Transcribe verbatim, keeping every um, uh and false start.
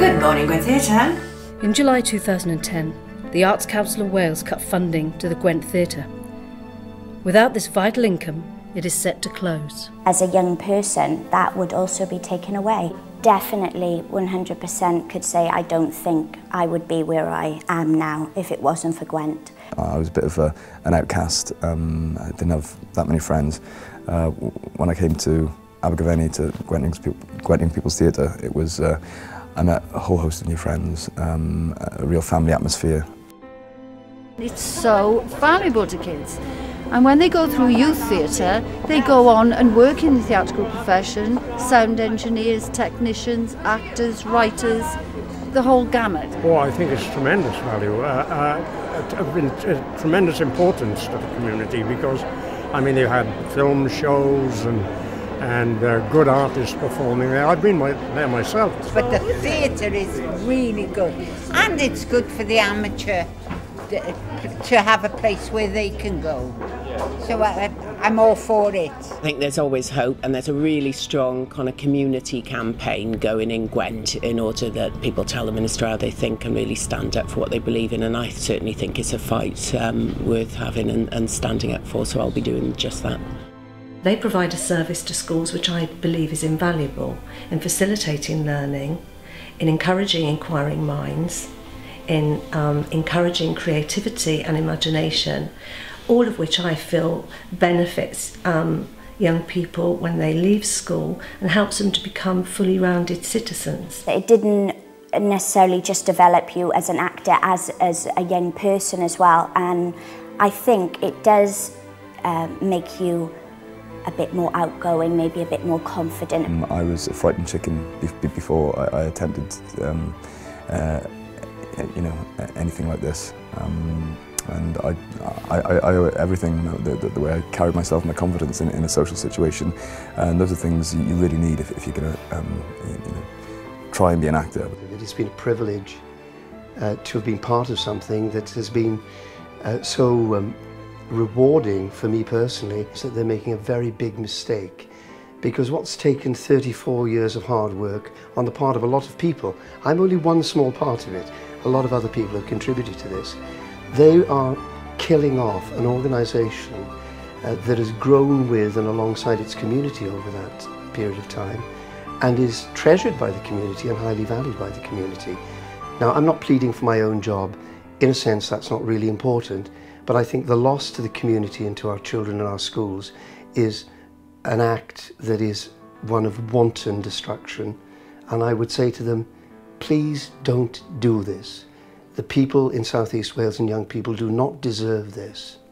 Good morning, Gwent Theatre. In July two thousand ten, the Arts Council of Wales cut funding to the Gwent Theatre. Without this vital income, it is set to close. As a young person, that would also be taken away. Definitely one hundred percent could say I don't think I would be where I am now if it wasn't for Gwent. I was a bit of a, an outcast. Um, I didn't have that many friends. Uh, when I came to Abergavenny, to Gwent Gwent People's Theatre, it was, uh, I met a whole host of new friends, um, a real family atmosphere. It's so valuable to kids. And when they go through youth theatre, they go on and work in the theatrical profession, sound engineers, technicians, actors, writers, the whole gamut. Oh, I think it's tremendous value, uh, uh, of uh, tremendous importance to the community because, I mean, they had film shows and, and uh, good artists performing there. I've been my, there myself. But the theatre is really good, and it's good for the amateur to have a place where they can go. So I, I'm all for it. I think there's always hope, and there's a really strong kind of community campaign going in Gwent in order that people tell the Minister how they think and really stand up for what they believe in, and I certainly think it's a fight um, worth having and, and standing up for, so I'll be doing just that. They provide a service to schools which I believe is invaluable in facilitating learning, in encouraging inquiring minds, in um, encouraging creativity and imagination, all of which I feel benefits um, young people when they leave school and helps them to become fully rounded citizens. It didn't necessarily just develop you as an actor, as, as a young person as well, and I think it does uh, make you a bit more outgoing, maybe a bit more confident. Um, I was a frightened chicken before I, I attempted um, uh, you know, anything like this. Um, and I, I, I owe everything, the, the, the way I carried myself, my confidence in, in a social situation. And those are things you really need if, if you're going to um, you know, try and be an actor. It has been a privilege uh, to have been part of something that has been uh, so um, rewarding for me personally, is that they're making a very big mistake. Because what's taken thirty-four years of hard work on the part of a lot of people, I'm only one small part of it, a lot of other people have contributed to this. They are killing off an organisation uh, that has grown with and alongside its community over that period of time and is treasured by the community and highly valued by the community. Now, I'm not pleading for my own job. In a sense, that's not really important, but I think the loss to the community and to our children and our schools is an act that is one of wanton destruction, and I would say to them, please don't do this. The people in South East Wales and young people do not deserve this.